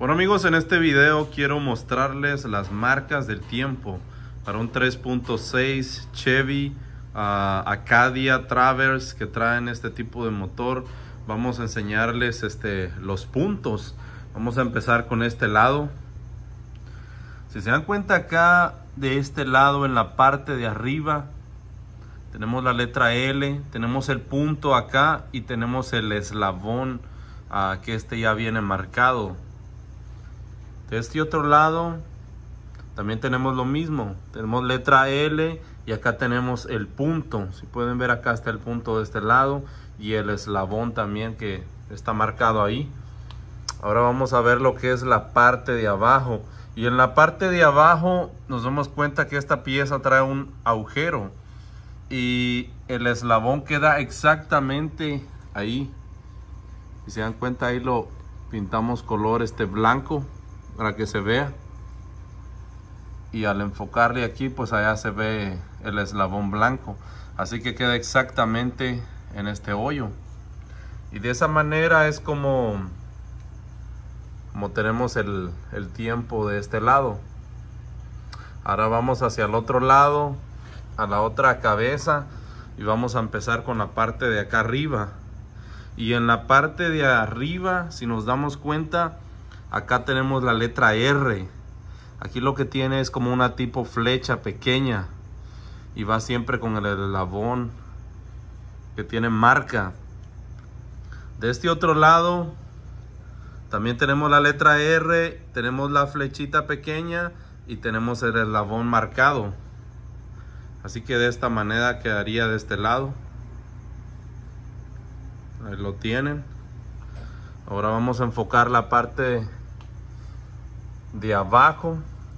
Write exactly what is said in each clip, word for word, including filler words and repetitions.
Bueno amigos, en este video quiero mostrarles las marcas del tiempo para un tres punto seis Chevy uh, Acadia Traverse que traen este tipo de motor. Vamos a enseñarles este, los puntos. Vamos a empezar con este lado. Si se dan cuenta, acá de este lado en la parte de arriba tenemos la letra L, tenemos el punto acá y tenemos el eslabón uh, que este ya viene marcado. De este otro lado también tenemos lo mismo, tenemos letra L y acá tenemos el punto. Si pueden ver, acá está el punto de este lado y el eslabón también que está marcado ahí. Ahora vamos a ver lo que es la parte de abajo, y en la parte de abajo nos damos cuenta que esta pieza trae un agujero y el eslabón queda exactamente ahí. Si se dan cuenta, ahí lo pintamos color este blanco para que se vea, y al enfocarle aquí pues allá se ve el eslabón blanco, así que queda exactamente en este hoyo. Y de esa manera es como como tenemos el, el tiempo de este lado. Ahora vamos hacia el otro lado, a la otra cabeza, y vamos a empezar con la parte de acá arriba. Y en la parte de arriba, si nos damos cuenta, acá tenemos la letra R. Aquí lo que tiene es como una tipo flecha pequeña y va siempre con el eslabón que tiene marca. De este otro lado también tenemos la letra R, tenemos la flechita pequeña y tenemos el eslabón marcado. Así que de esta manera quedaría de este lado. Ahí lo tienen. Ahora vamos a enfocar la parte de abajo,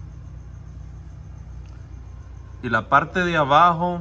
y la parte de abajo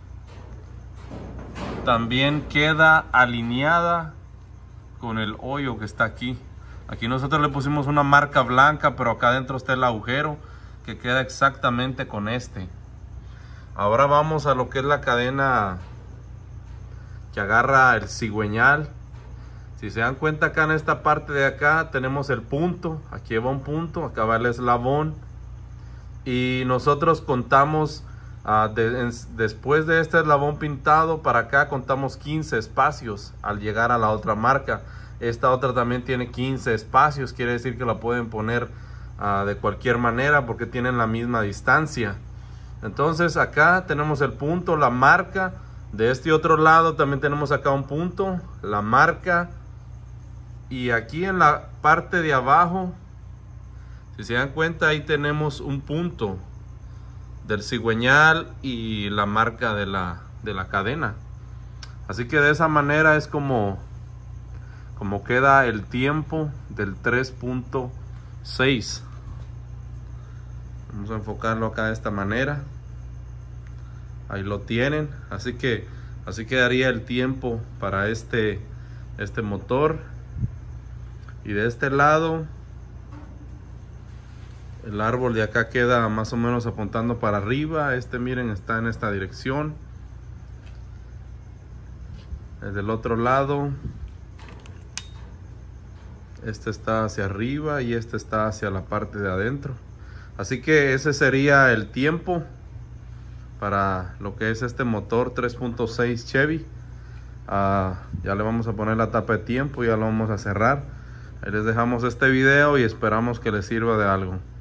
también queda alineada con el hoyo que está aquí. Aquí nosotros le pusimos una marca blanca, pero acá adentro está el agujero que queda exactamente con este. Ahora vamos a lo que es la cadena que agarra el cigüeñal. Si se dan cuenta, acá en esta parte de acá tenemos el punto. Aquí va un punto, acá va el eslabón. Y nosotros contamos, uh, de, en, después de este eslabón pintado, para acá contamos quince espacios al llegar a la otra marca. Esta otra también tiene quince espacios, quiere decir que la pueden poner uh, de cualquier manera porque tienen la misma distancia. Entonces acá tenemos el punto, la marca. De este otro lado también tenemos acá un punto, la marca. Y aquí en la parte de abajo, si se dan cuenta, ahí tenemos un punto del cigüeñal y la marca de la, de la cadena. Así que de esa manera es como, como queda el tiempo del tres punto seis. Vamos a enfocarlo acá de esta manera. Ahí lo tienen. Así que así quedaría el tiempo para este, este motor. Y de este lado, el árbol de acá queda más o menos apuntando para arriba. Este, miren, está en esta dirección. Desde el otro lado, este está hacia arriba y este está hacia la parte de adentro. Así que ese sería el tiempo para lo que es este motor tres punto seis Chevy. Uh, ya le vamos a poner la tapa de tiempo y ya lo vamos a cerrar. Ahí les dejamos este video y esperamos que les sirva de algo.